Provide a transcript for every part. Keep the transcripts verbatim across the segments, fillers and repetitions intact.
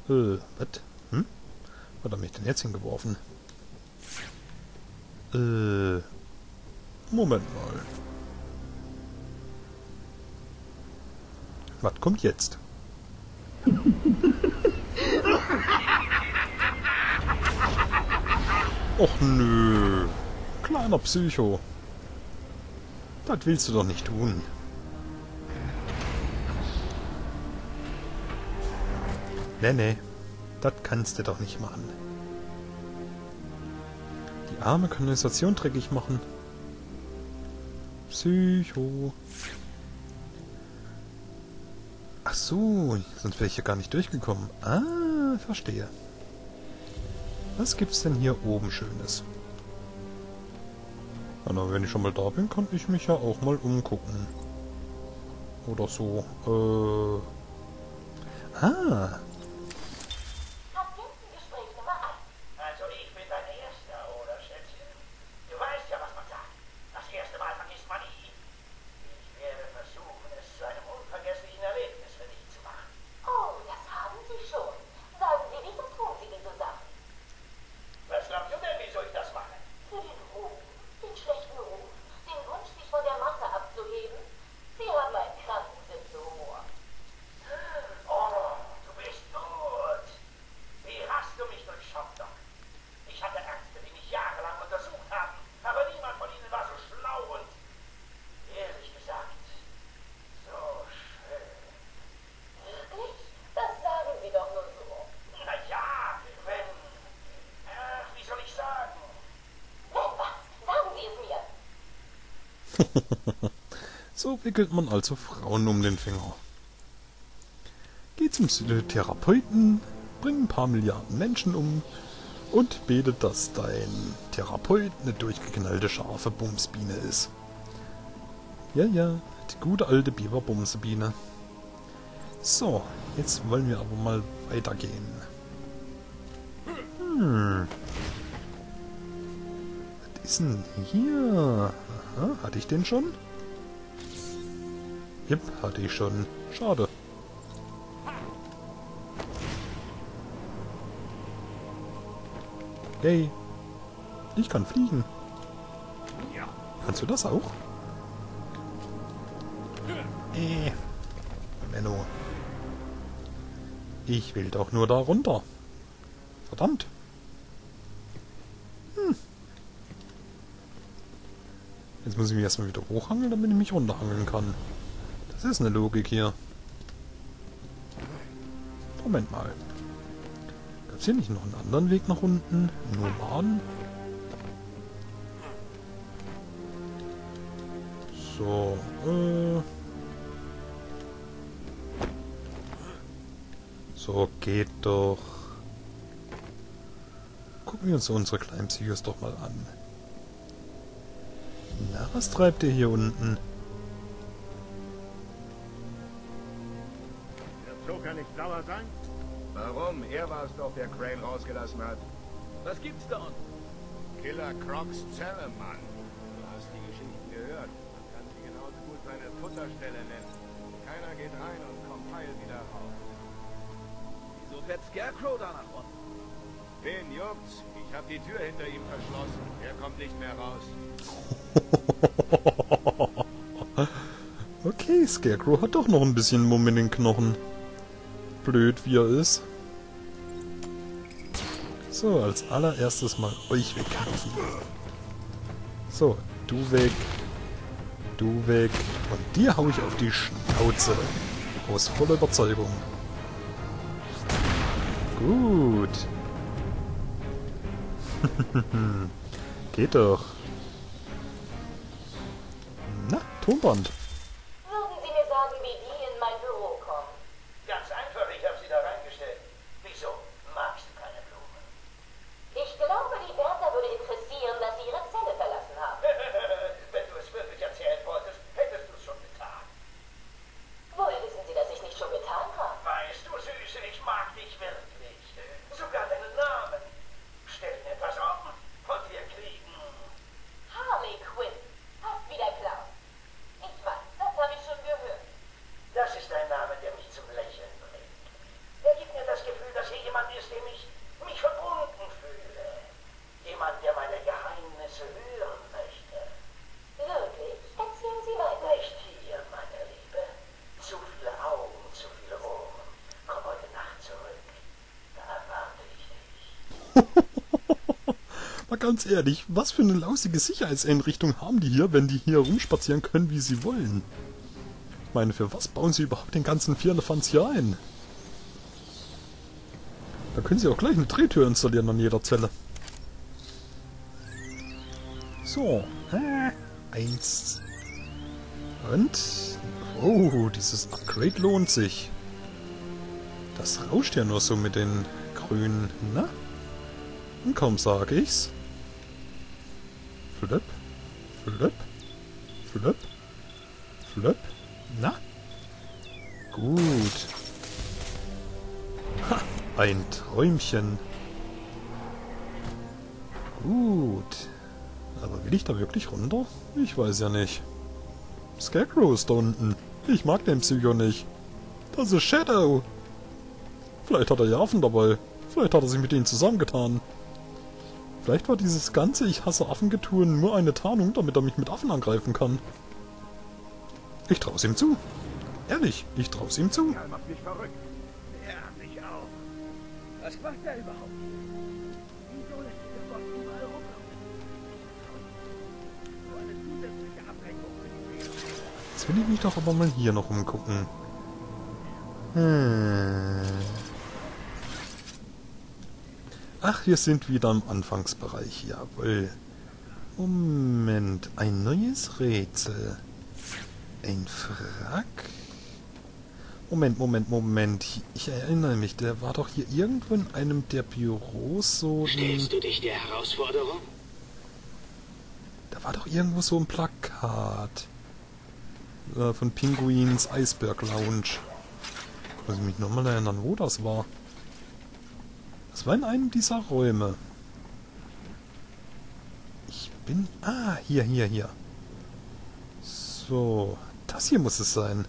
Äh, was? Hm? Was hat mich denn jetzt hingeworfen? Äh, Moment mal. Was kommt jetzt? Och nö. Kleiner Psycho. Das willst du doch nicht tun. Nee, nee. Das kannst du doch nicht machen. Die arme Kanalisation dreckig machen. Psycho. Ach so, sonst wäre ich ja gar nicht durchgekommen. Ah, verstehe. Was gibt's denn hier oben Schönes? Na, wenn ich schon mal da bin, kann ich mich ja auch mal umgucken. Oder so. Äh. Ah. Patientengespräch Nummer eins. Also ich bin dein Erster, oder Schätzchen? Du weißt ja, was man sagt. Das erste Mal vergisst man nie. Ich werde versuchen, es zu einem unvergesslichen Erlebnis für dich zu machen. Oh, das haben Sie schon. Sagen Sie, wieso tun Sie diese Sachen? Was glaubst du denn, wieso ich das mache? Für den Ruhm, den schlechten Ruf, den Wunsch, sich von der Masse abzuheben? Sie haben einen kranken Sinn für Humor. Oh, du bist gut. Wie hast du mich durchschaut, Doc? Ich hatte Ärzte, die mich jahrelang untersucht haben, aber niemand von ihnen war so schlau und, ehrlich gesagt, so schön. Wirklich? Das sagen Sie doch nur so. Na ja, wenn, ach, wie soll ich sagen? Wenn was? Sagen Sie es mir. So wickelt man also Frauen um den Finger. Geht zum Therapeuten, bringt ein paar Milliarden Menschen um und betet, dass dein Therapeut eine durchgeknallte scharfe Bumsbiene ist. Ja, ja, die gute alte Biberbumsebiene. So, jetzt wollen wir aber mal weitergehen. Hm. Was ist denn hier? Aha, hatte ich den schon? Jep, hatte ich schon. Schade. Hey, ich kann fliegen. Kannst du das auch? Äh, Menno. Ich will doch nur da runter. Verdammt. Hm. Jetzt muss ich mich erstmal wieder hochhangeln, damit ich mich runterhangeln kann. Das ist eine Logik hier. Moment mal. Gab es hier nicht noch einen anderen Weg nach unten? Nomaden? So, äh... So, geht doch. Gucken wir uns unsere kleinen Psychos doch mal an. Na, was treibt ihr hier unten? Der Joker nicht sauer sein? Warum? Er war es doch, der Crane rausgelassen hat. Was gibt's da unten? Killer Crocs Zelle, Mann. Du hast die Geschichten gehört. Man kann sie genauso gut seine Futterstelle nennen. Keiner geht rein und kommt heil wieder raus. Wieso fährt Scarecrow da nach unten? Wen juckt's? Ich hab die Tür hinter ihm verschlossen. Er kommt nicht mehr raus. Okay, Scarecrow hat doch noch ein bisschen Mumm in den Knochen. Blöd wie er ist. So, als allererstes mal euch wegknopfen. So, du weg. Du weg. Und dir hau ich auf die Schnauze. Aus voller Überzeugung. Gut. Geht doch. Na, Tonband. Würden Sie mir sagen, wie die in mein Büro kommen? Ganz einfach, ich habe sie da reingestellt. Wieso? Magst du keine Blumen? Ich glaube, die Bertha würde interessieren, dass Sie Ihre Zelle verlassen haben. Wenn du es wirklich erzählen wolltest, hättest du es schon getan. Woher wissen Sie, dass ich nicht schon getan habe? Weißt du, Süße, ich mag dich wirklich. Sogar deinen Namen. Stell mir etwas um und wir kriegen... Harley Quinn. Passt wie der Clown. Ich weiß. Mal ganz ehrlich, was für eine lausige Sicherheitseinrichtung haben die hier, wenn die hier rumspazieren können, wie sie wollen? Ich meine, für was bauen sie überhaupt den ganzen Vierlefanz hier ein? Da können sie auch gleich eine Drehtür installieren an jeder Zelle. So. Äh, eins. Und? Oh, dieses Upgrade lohnt sich. Das rauscht ja nur so mit den grünen, na? Und kaum sage ich's. Flip, flip, flip, flip. Na? Gut. Ha, ein Träumchen. Gut. Aber will ich da wirklich runter? Ich weiß ja nicht. Scarecrow ist da unten. Ich mag den Psycho nicht. Das ist Shadow. Vielleicht hat er ja Affen dabei. Vielleicht hat er sich mit ihnen zusammengetan. Vielleicht war dieses ganze Ich hasse Affengetue nur eine Tarnung, damit er mich mit Affen angreifen kann. Ich trau's ihm zu. Ehrlich, ich trau's ihm zu. Er macht mich verrückt. Ja, mich auch. Was macht er überhaupt? Wieso lässt sich der Gott überall rumlaufen? So eine zusätzliche Ablenkung für die Seele. Jetzt will ich mich doch aber mal hier noch umgucken. Hm. Ach, wir sind wieder im Anfangsbereich. Jawohl. Moment. Ein neues Rätsel. Ein Frack? Moment, Moment, Moment. Ich erinnere mich, der war doch hier irgendwo in einem der Büros so ein... Stellst du dich der Herausforderung? Da war doch irgendwo so ein Plakat. Äh, von Pinguins Iceberg Lounge. Muss ich mich nochmal erinnern, wo das war. Das war in einem dieser Räume. Ich bin... Ah, hier, hier, hier. So, das hier muss es sein.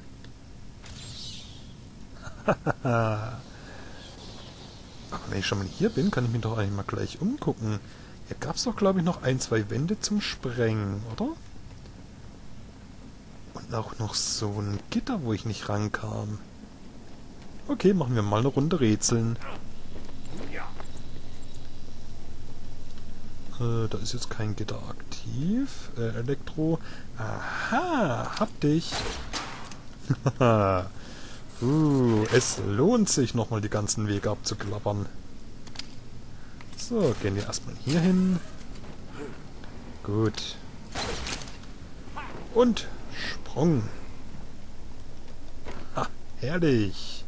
Aber wenn ich schon mal hier bin, kann ich mich doch eigentlich mal gleich umgucken. Hier gab es doch, glaube ich, noch ein, zwei Wände zum Sprengen, oder? Und auch noch so ein Gitter, wo ich nicht rankam. Okay, machen wir mal eine Runde Rätseln. Äh, da ist jetzt kein Gitter aktiv. Äh, Elektro. Aha, hab dich. Haha. uh, es lohnt sich, nochmal die ganzen Wege abzuklappern. So, gehen wir erstmal hier hin. Gut. Und Sprung. Ha, herrlich.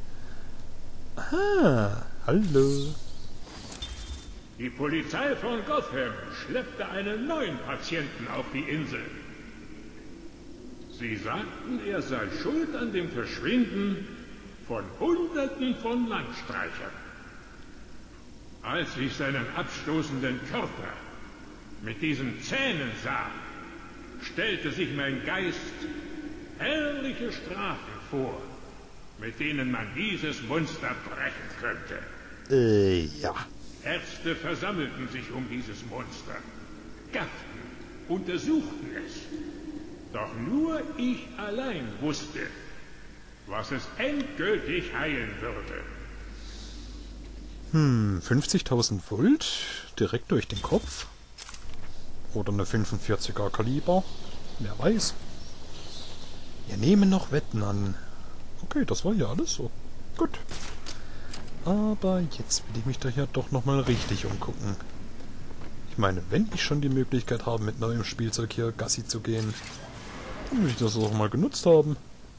Aha, hallo. Die Polizei von Gotham schleppte einen neuen Patienten auf die Insel. Sie sagten, er sei schuld an dem Verschwinden von Hunderten von Landstreichern. Als ich seinen abstoßenden Körper mit diesen Zähnen sah, stellte sich mein Geist herrliche Strafen vor, mit denen man dieses Monster brechen könnte. Äh, ja. Ärzte versammelten sich um dieses Monster, gafften, untersuchten es. Doch nur ich allein wusste, was es endgültig heilen würde. Hm, fünfzigtausend Volt direkt durch den Kopf? Oder eine fünfundvierziger Kaliber? Wer weiß. Wir nehmen noch Wetten an. Okay, das war ja alles so. Gut. Aber jetzt will ich mich da ja doch nochmal richtig umgucken. Ich meine, wenn ich schon die Möglichkeit habe, mit neuem Spielzeug hier Gassi zu gehen, dann will ich das auch mal genutzt haben.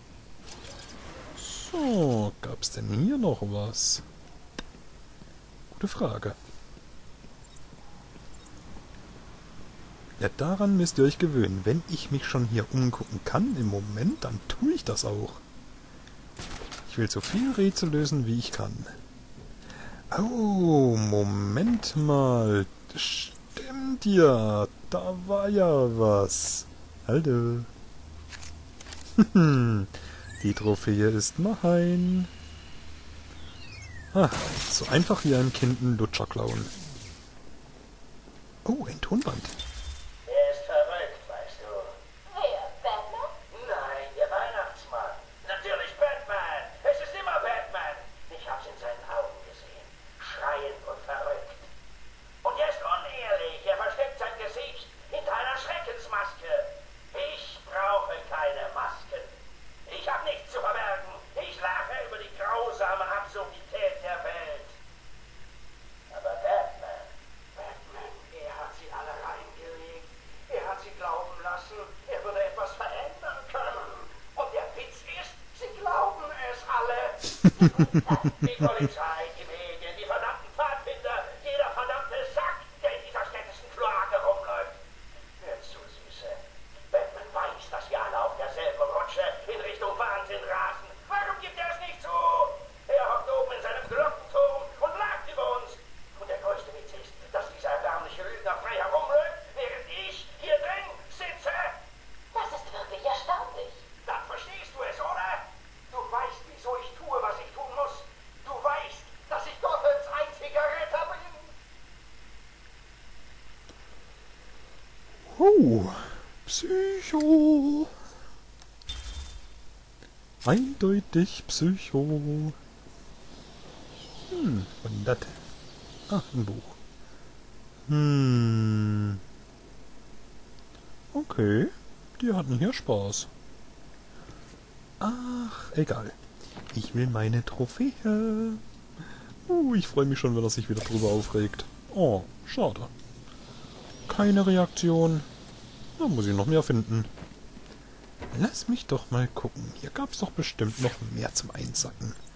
So, gab's denn hier noch was? Gute Frage. Ja, daran müsst ihr euch gewöhnen. Wenn ich mich schon hier umgucken kann im Moment, dann tue ich das auch. Ich will so viel Rätsel lösen, wie ich kann. Oh, Moment mal. Stimmt ja. Da war ja was. Hallo. Die Trophäe ist mein. Ah, so einfach wie ein Kind einen Lutscher klauen. Oh, ein Tonband. Er ist verrückt, weißt du. Wer? Batman? Nein, der Weihnachtsmann. Natürlich Batman. Es ist immer Batman. Ich hab's in seinen Augen gesehen. Schreiend und verrückt. Absurdität der Welt. Aber Batman, Batman, er hat sie alle reingelegt. Er hat sie glauben lassen, er würde etwas verändern können. Und der Witz ist, sie glauben es alle. Die Polizei, die Medien, die verdammten Pfadfinder, jeder verdammte Sack, der in dieser städtischen Kloake rumläuft. Hör zu, Süße. Batman weiß, dass wir alle auf derselben Rutsche in Richtung Wahnsinn rasen. Warum gibt er es nicht zu? Er hockt oben in seinem Glockenturm und lacht über uns. Und der größte Witz ist, dass dieser erbärmliche Lügner frei herumläuft, während ich hier drin sitze. Das ist wirklich erstaunlich. Dann verstehst du es, oder? Du weißt, wieso ich tue, was ich tun muss. Du weißt, dass ich Gothams einziger Retter bin. Oh, Psycho. Eindeutig Psycho. Hm, hundert. Ah, ein Buch. Hm. Okay, die hatten hier Spaß. Ach, egal. Ich will meine Trophäe. Uh, ich freue mich schon, wenn er sich wieder drüber aufregt. Oh, schade. Keine Reaktion. Da muss ich noch mehr finden. Lass mich doch mal gucken. Hier gab es doch bestimmt noch mehr zum Einsacken.